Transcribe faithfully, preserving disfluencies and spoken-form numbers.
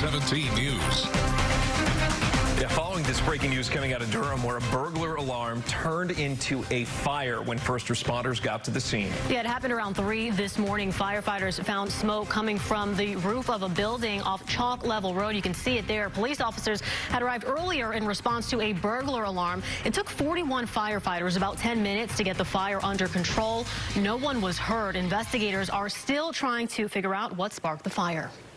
seventeen News. Yeah, following this breaking news coming out of Durham, where a burglar alarm turned into a fire when first responders got to the scene. Yeah, it happened around three this morning. Firefighters found smoke coming from the roof of a building off Chalk Level Road. You can see it there. Police officers had arrived earlier in response to a burglar alarm. It took forty-one firefighters about ten minutes to get the fire under control. No one was hurt. Investigators are still trying to figure out what sparked the fire.